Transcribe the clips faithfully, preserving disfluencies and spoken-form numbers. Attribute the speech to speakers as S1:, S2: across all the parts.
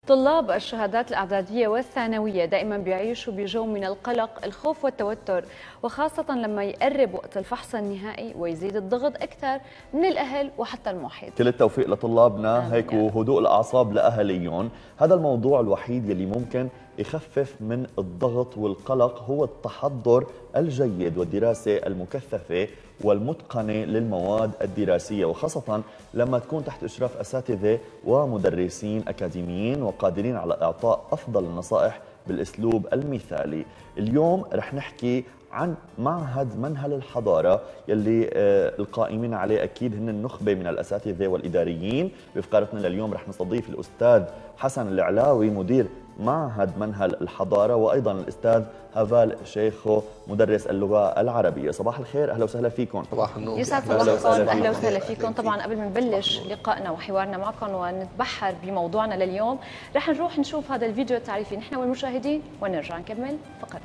S1: طلاب الشهادات الإعدادية والثانوية دائما بيعيشوا بجو من القلق، الخوف والتوتر، وخاصة لما يقرب وقت الفحص النهائي ويزيد الضغط أكثر من الأهل وحتى المحيط.
S2: كل التوفيق لطلابنا هيك وهدوء الأعصاب لأهاليهم. هذا الموضوع الوحيد يلي ممكن يخفف من الضغط والقلق هو التحضر الجيد والدراسة المكثفة والمتقنة للمواد الدراسية، وخاصة لما تكون تحت إشراف أساتذة ومدرسين أكاديميين وقادرين على إعطاء أفضل النصائح بالأسلوب المثالي. اليوم رح نحكي عن معهد منهل الحضارة يلي القائمين عليه أكيد هن النخبة من الأساتذة والإداريين. بفقرتنا لليوم رح نستضيف الأستاذ حسن العلاوي مدير معهد منهل الحضارة، وأيضا الأستاذ هافال شيخو مدرس اللغة العربية. صباح الخير، أهلا وسهلا فيكم.
S3: صباح النور.
S1: يسعد صباحكم، أهلا وسهلا فيكم. طبعا قبل ما نبلش لقائنا وحوارنا معكم ونتبحر بموضوعنا لليوم رح نروح نشوف هذا الفيديو التعريفي نحن والمشاهدين ونرجع نكمل فقرة.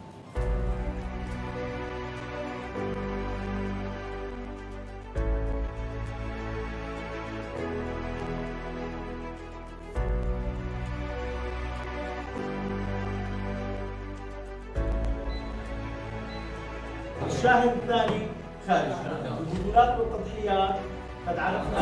S4: الشاهد الثاني خارج البطولات والتضحيات قد عرفنا.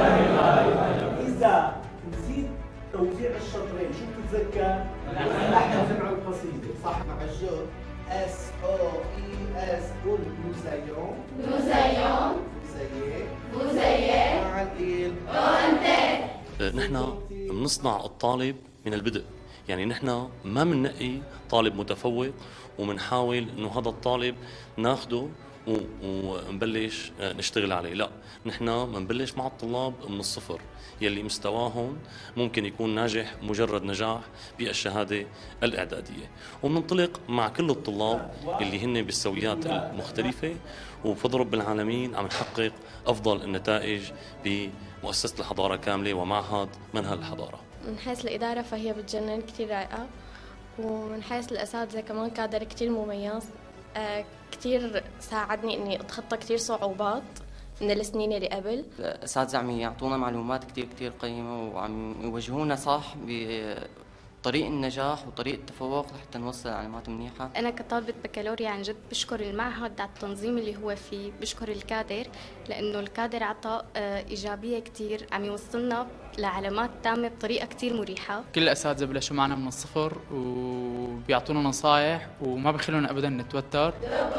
S4: إذا نسيت توزيع الشطرين شو بتتذكر؟ نحن جمع القصيدة صح مع الجو اس او اي اس قول موزايون
S5: موزايون
S4: موزايي
S5: موزايي
S4: مع الايل
S5: انت.
S6: نحن بنصنع الطالب من البدء، يعني نحن ما بننقي طالب متفوق وبنحاول انه هذا الطالب ناخده ونبلش نشتغل عليه، لا، نحن بنبلش مع الطلاب من الصفر يلي مستواهم ممكن يكون ناجح مجرد نجاح بالشهاده الاعداديه، وبننطلق مع كل الطلاب اللي هن بالسويات المختلفه، وبفضل رب العالمين عم نحقق افضل النتائج بمؤسسه الحضاره كامله ومعهد منهل الحضاره.
S7: من حيث الإدارة فهي بتجنن كتير رايقة، ومن حيث الأساتذة كمان كادر كتير مميز. آه كتير ساعدني إني أتخطى كتير صعوبات من السنين اللي قبل.
S8: الأساتذة عم يعطونا معلومات كتير كتير قيمة وعم يوجهونا صح بطريق النجاح وطريق التفوق لحتى نوصل علامات منيحة.
S9: أنا كطالبة بكالوريا عن جد بشكر المعهد على التنظيم اللي هو فيه، بشكر الكادر لأنه الكادر عطى إيجابية كتير، عم يوصلنا لعلامات تامة بطريقة كتير مريحة.
S10: كل الأساتذة بلشوا معنا من الصفر وبيعطونا نصايح وما بيخلونا أبدا نتوتر.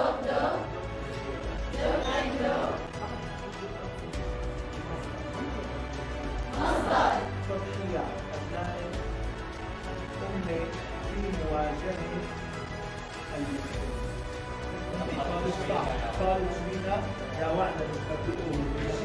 S4: في مواجهة المشكلة. طالب جميلة يا وعد بتطبقوه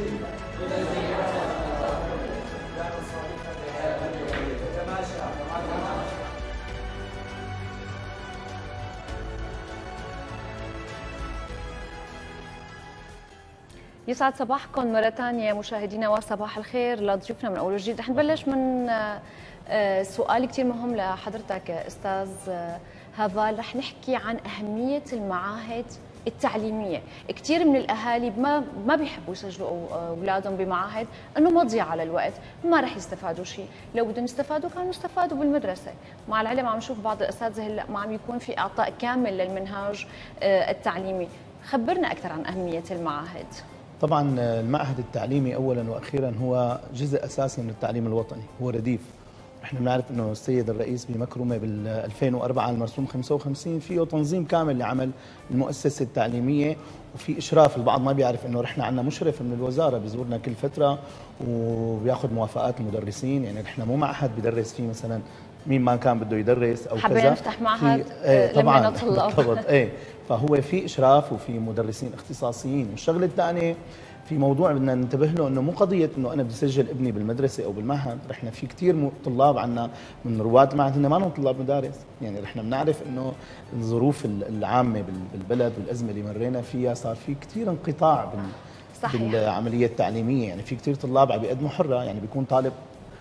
S1: يسعد صباحكم مرة ثانية مشاهدينا وصباح الخير لضيوفنا من أول وجديد. رح نبلش من سؤال كتير مهم لحضرتك أستاذ هافال. رح نحكي عن أهمية المعاهد التعليمية. كثير من الأهالي ما ما بيحبوا يسجلوا أولادهم بمعاهد إنه مضيعة على الوقت، ما رح يستفادوا شيء، لو بدهم يستفادوا كانوا يستفادوا بالمدرسة. مع العلم عم نشوف بعض الأساتذة هلا ما عم يكون في إعطاء كامل للمنهاج التعليمي. خبرنا أكثر عن أهمية المعاهد.
S3: طبعا المعهد التعليمي اولا واخيرا هو جزء اساسي من التعليم الوطني، هو رديف. نحن بنعرف انه السيد الرئيس بمكرمه بال ألفين وأربعة المرسوم خمسة وخمسين فيه تنظيم كامل لعمل المؤسسه التعليميه، وفي اشراف. البعض ما بيعرف انه رحنا عندنا مشرف من الوزاره بيزورنا كل فتره وبياخذ موافقات المدرسين، يعني نحن مو معهد بدرس فيه مثلا مين ما كان بده يدرس او كذا.
S1: حبينا نفتح معهد
S3: ايه طبعا
S1: الطلاب.
S3: بالضبط ايه، فهو في اشراف وفي مدرسين اختصاصيين. والشغله الثانيه في موضوع بدنا ننتبه له انه مو قضيه انه انا بدي اسجل ابني بالمدرسه او بالمعهد. رحنا في كثير طلاب عندنا من رواد المعهد هن ما لهم طلاب مدارس، يعني رحنا بنعرف انه الظروف العامه بالبلد والازمه اللي مرينا فيها صار في كثير انقطاع بال بالعمليه التعليميه. يعني في كثير طلاب عم بيقدموا حره، يعني بيكون طالب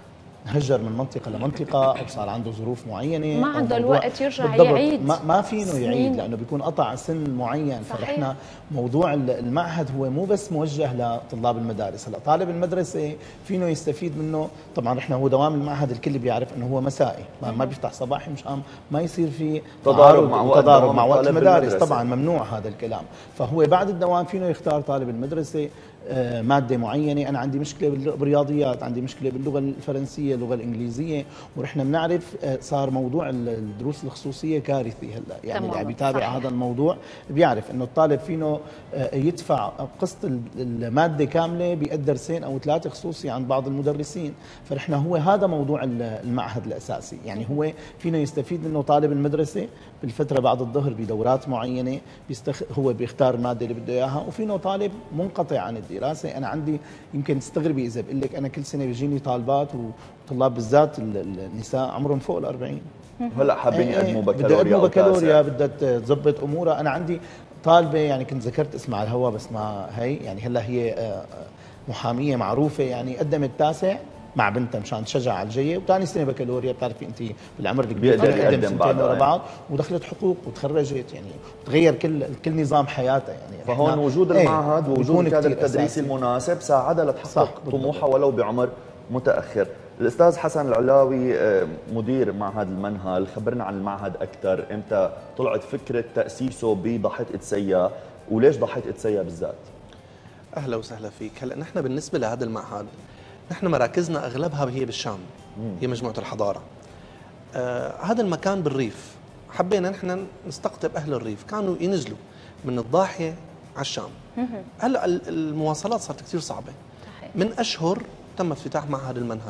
S3: هجر من منطقه لمنطقه او صار عنده ظروف معينه
S1: ما عنده الوقت يرجع
S3: بالضبط.
S1: يعيد
S3: ما, ما فينه يعيد لانه بيكون قطع سن معين. فاحنا موضوع المعهد هو مو بس موجه لطلاب المدارس. هلا طالب المدرسه فينه يستفيد منه. طبعا احنا هو دوام المعهد الكل بيعرف انه هو مسائي، ما, ما بيفتح صباحي مشان ما يصير في
S2: تضارب مع وقت
S3: تضارب مع وقت المدارس.
S2: المدرسة.
S3: طبعا ممنوع هذا الكلام. فهو بعد الدوام فينه يختار طالب المدرسه مادة معينة. أنا عندي مشكلة بالرياضيات، عندي مشكلة باللغة الفرنسية، اللغة الإنجليزية، ونحن بنعرف صار موضوع الدروس الخصوصية كارثي هلا. يعني اللي عم يتابع هذا الموضوع بيعرف إنه الطالب فينه يدفع قسط المادة كاملة بيقدر سين أو ثلاثة خصوصي عند بعض المدرسين. فنحن هو هذا موضوع المعهد الأساسي. يعني هو فينه يستفيد منه طالب المدرسة بالفترة بعد الظهر بدورات معينة، بيستخ... هو بيختار المادة اللي بده إياها. وفينه طالب منقطع عن الدراسة. دراسة. أنا عندي يمكن تستغربي إذا بقول لك أنا كل سنة بيجيني طالبات وطلاب بالذات النساء عمرهم فوق الأربعين.
S2: هلا حابين يقدموا بكالوريا.
S3: بدها يقدموا بكالوريا، بدها تظبط أمورها. أنا عندي طالبة يعني كنت ذكرت اسمها على الهواء بس ما هي يعني هلا هي محامية معروفة، يعني قدمت تاسع مع بنتها مشان تشجع على الجايه، وثاني سنه بكالوريا. بتعرفي انت بالعمر الكبير
S2: بيقدر يقدم
S3: بعد ورا بعض، ودخلت حقوق وتخرجت. يعني تغير كل كل نظام حياتها. يعني
S2: فهون وجود المعهد ووجود الكادر التدريسي المناسب ساعدها لتحقق طموحها ولو بعمر متاخر. الاستاذ حسن العلاوي مدير معهد المنهل، خبرنا عن المعهد اكثر. امتى طلعت فكره تاسيسه بضاحيه اتسيا، وليش ضاحيه اتسيا بالذات؟
S11: اهلا وسهلا فيك. هلا نحن بالنسبه لهذا المعهد نحن مراكزنا اغلبها هي بالشام، هي مجموعه الحضاره. آه هذا المكان بالريف، حبينا نحن نستقطب اهل الريف، كانوا ينزلوا من الضاحيه على الشام. هلا المواصلات صارت كثير صعبه. من اشهر تم افتتاح معهد المنهل،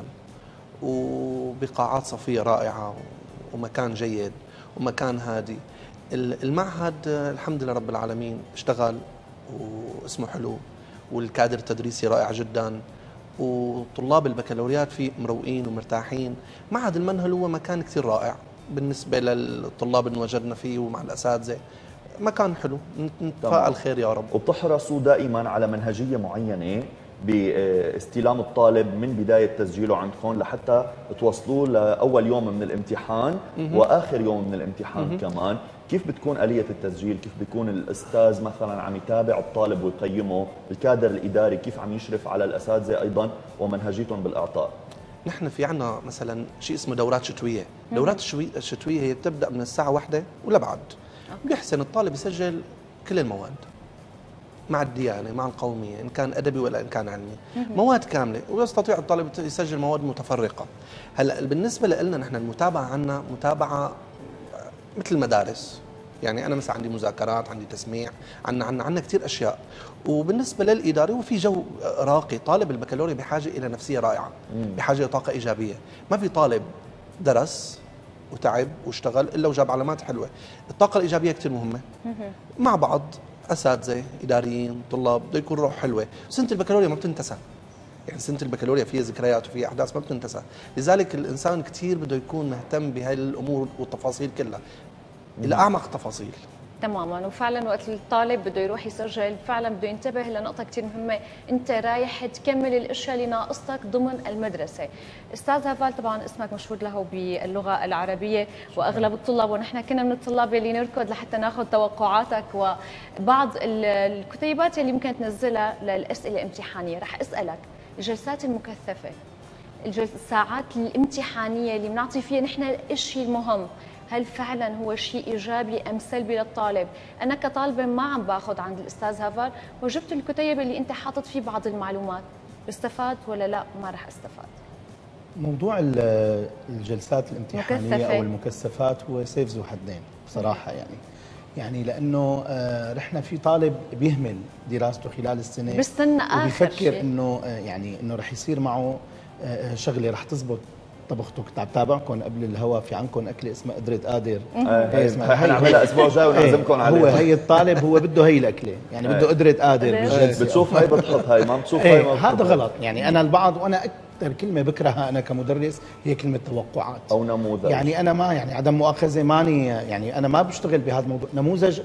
S11: وبقاعات صفيه رائعه ومكان جيد ومكان هادي. المعهد الحمد لله رب العالمين اشتغل واسمه حلو، والكادر التدريسي رائع جدا، وطلاب البكالوريات فيه مروقين ومرتاحين. معهد المنهل هو مكان كثير رائع بالنسبة للطلاب اللي وجدنا فيه ومع الأساتذة. مكان حلو، نتفائل خير يا رب.
S2: وبتحرصوا دائما على منهجية معينة باستلام الطالب من بداية تسجيله عندكم لحتى توصلوه لأول يوم من الامتحان وآخر يوم من الامتحان كمان. كيف بتكون آلية التسجيل؟ كيف بيكون الأستاذ مثلا عم يتابع الطالب ويقيمه؟ الكادر الإداري كيف عم يشرف على الأساتذة أيضا ومنهجيتهم بالإعطاء؟
S11: نحن في عنا مثلا شيء اسمه دورات شتوية. دورات الشتوية هي بتبدأ من الساعة واحدة ولبعد. بيحسن الطالب يسجل كل المواد مع الديانة مع القومية، إن كان أدبي ولا إن كان علمي، مواد كاملة، ويستطيع الطالب يسجل مواد متفرقة. هلا بالنسبة لنا نحن المتابعة عنا متابعة مثل المدارس. يعني أنا مثلا عندي مذاكرات، عندي تسميع، عنا عنا عنا كثير أشياء. وبالنسبة للإداري وفي جو راقي. طالب البكالوريا بحاجة إلى نفسية رائعة، بحاجة إلى طاقة إيجابية. ما في طالب درس وتعب واشتغل إلا وجاب علامات حلوة. الطاقة الإيجابية كثير مهمة. مع بعض أساتذة، إداريين، طلاب، بده يكون روح حلوة. سنة البكالوريا ما بتنتسى. يعني سنة البكالوريا فيها ذكريات وفيها أحداث ما بتنتسى. لذلك الإنسان كثير بده يكون مهتم بهاي الأمور والتفاصيل كلها إلى أعمق التفاصيل.
S1: تماما. وفعلا وقت الطالب بده يروح يسجل فعلا بده ينتبه لنقطه كثير مهمه، انت رايح تكمل الاشياء اللي ناقصتك ضمن المدرسه. استاذ هافال طبعا اسمك مشهور له باللغه العربيه، واغلب الطلاب ونحن كنا من الطلاب اللي نركض لحتى ناخذ توقعاتك وبعض الكتيبات اللي ممكن تنزلها للاسئله الامتحانيه. رح اسالك الجلسات المكثفه، الساعات الامتحانيه اللي بنعطي فيها نحن الشيء المهم، هل فعلا هو شيء ايجابي ام سلبي للطالب؟ انا كطالبه ما عم باخذ عند الاستاذ هافال وجبت الكتيب اللي انت حاطط فيه بعض المعلومات، بستفاد ولا لا ما راح استفاد؟
S3: موضوع الجلسات الامتحانيه مكثفة. او المكثفات هو سيف ذو حدين بصراحه. يعني يعني لانه رحنا في طالب بيهمل دراسته خلال السنه،
S1: بستنى اخر
S3: وبيفكر انه يعني انه رح يصير معه شغله رح تزبط طبختوا. كنت عم تابعكم قبل الهوا، في عندكم اكله اسمها قدرة قادر.
S2: هي حنعملها الاسبوع الجاي ونعزمكم عليها.
S3: هو هي الطالب هو بده هي الاكله، يعني بده قدرة قادر بالجلسه.
S2: بتشوف هاي بتحط هاي، ما بتشوف هاي ما بتحط.
S3: هذا غلط. يعني انا البعض، وانا اكثر كلمه بكرهها انا كمدرس هي كلمه توقعات
S2: او نموذج.
S3: يعني انا ما يعني عدم مؤاخذه ماني، يعني انا ما بشتغل بهذا الموضوع. نموذج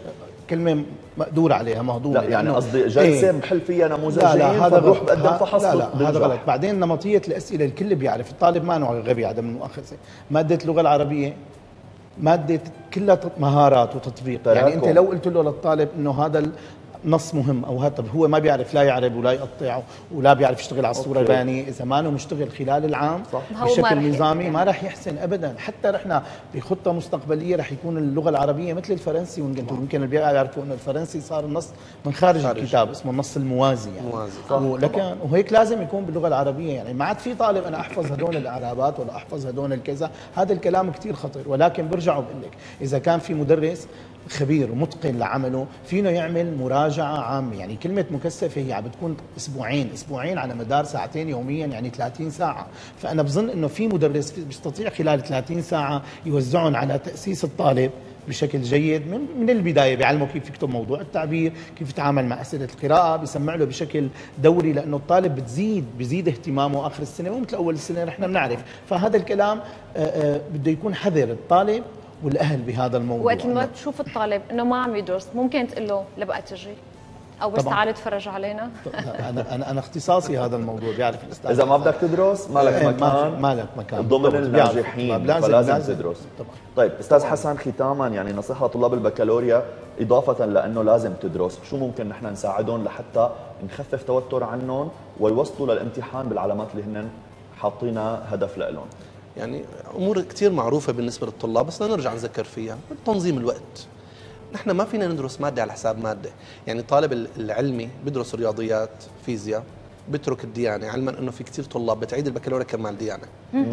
S3: كلمه مقدور عليها مهضومه.
S2: لا يعني قصدي جلسه
S3: ايه
S2: بحل فيها نموذجين
S3: لا لا هذا
S2: بروح
S3: غلط.
S2: بقدم فحص
S3: لا لا هذا
S2: بنجح.
S3: غلط. بعدين نمطيه الاسئله الكل بيعرف، الطالب ما نوع غبي عدم المؤاخذه. ماده اللغه العربيه ماده كلها مهارات وتطبيق.
S2: تراكم.
S3: يعني انت لو قلت له للطالب انه هذا نص مهم او هذا، هو ما بيعرف لا يعرب ولا يقطع ولا بيعرف يشتغل على الصوره البيانيه، اذا ما انه مشتغل خلال العام
S2: صح.
S3: بشكل نظامي ما راح يحسن ابدا. حتى نحن بخطه مستقبليه راح يكون اللغه العربيه مثل الفرنسي، ويمكن اللي بيعرفوا انه الفرنسي صار النص من خارج, خارج. الكتاب اسمه النص الموازي يعني. موازي. ولكن وهيك لازم يكون باللغه العربيه. يعني ما عاد في طالب انا احفظ هدول الاعرابات ولا احفظ هدول الكذا، هذا الكلام كثير خطير. ولكن برجع بقول لك اذا كان في مدرس خبير ومتقن لعمله فينه يعمل مراجعه عامه. يعني كلمه مكثفه هي عم بتكون اسبوعين اسبوعين على مدار ساعتين يوميا، يعني ثلاثين ساعه. فانا بظن انه في مدرس بيستطيع خلال ثلاثين ساعه يوزعهم على تاسيس الطالب بشكل جيد من من البدايه، بيعلمه كيف يكتب موضوع التعبير، كيف يتعامل مع اسئله القراءه، بيسمع له بشكل دوري، لانه الطالب بتزيد بزيد اهتمامه اخر السنه مو مثل اول السنه نحن بنعرف. فهذا الكلام بده يكون حذر الطالب والاهل بهذا الموضوع.
S1: وقت ما تشوف الطالب انه ما عم يدرس ممكن تقول له لبقى تجي او بس تعال تفرج علينا.
S3: انا انا انا اختصاصي هذا الموضوع، بيعرف الاستاذ.
S2: اذا ما بدك تدرس ما لك مكان،
S3: ما لك مكان
S2: ضمن الناجحين، فلازم تدرس.
S3: طبعا.
S2: طيب استاذ حسن، ختاما يعني نصيحه لطلاب البكالوريا اضافه لانه لازم تدرس، شو ممكن نحن نساعدهم لحتى نخفف توتر عنهم ويوصلوا للامتحان بالعلامات اللي هن حاطينها هدف لهم؟
S11: يعني امور كثير معروفه بالنسبه للطلاب، بس بدنا نرجع نذكر فيها. تنظيم الوقت، نحن ما فينا ندرس ماده على حساب ماده. يعني الطالب العلمي بيدرس رياضيات، فيزياء، بيترك الديانه، علما انه في كثير طلاب بتعيد البكالوريا كمال ديانه.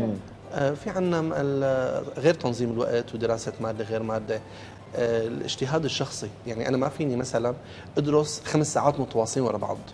S11: آه في عندنا غير تنظيم الوقت ودراسه ماده غير ماده، آه الاجتهاد الشخصي. يعني انا ما فيني مثلا ادرس خمس ساعات متواصلين ورا بعض،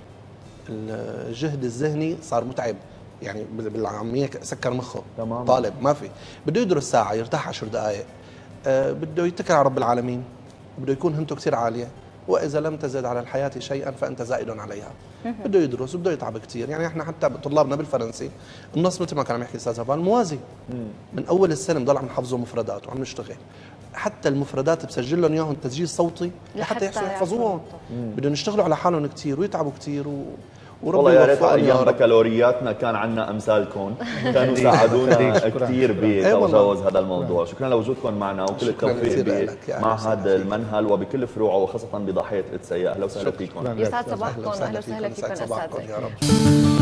S11: الجهد الذهني صار متعب، يعني بالعاميه سكر مخه. تمام. طالب ما في بده يدرس ساعه يرتاح عشر دقائق، آه بده يتكل على رب العالمين، بده يكون همته كثير عاليه، واذا لم تزد على الحياه شيئا فانت زائد عليها. بده يدرس وبده يتعب كثير. يعني احنا حتى طلابنا بالفرنسي النص مثل ما كان عم يحكي الاستاذ هبال موازي، من اول السنه بنضل عم نحفظه مفردات وعم نشتغل. حتى المفردات بسجل لهم اياهم تسجيل صوتي لحتى يحسنوا يحفظوهم. بدهم يشتغلوا على حالهم كثير ويتعبوا كثير و...
S2: والله يا ريت ايام بكالورياتنا كان عندنا امثالكم، كانوا ساعدونا كثير بتجاوز هذا الموضوع. شكرا لوجودكم معنا وكل التوفيق بمعهد المنهل وبكل فروعه وخاصه بضاحيه اتسيا. اهلا وسهلا فيكم.
S1: يسعد صباحكم، اهلا وسهلا فيكم اساتذه.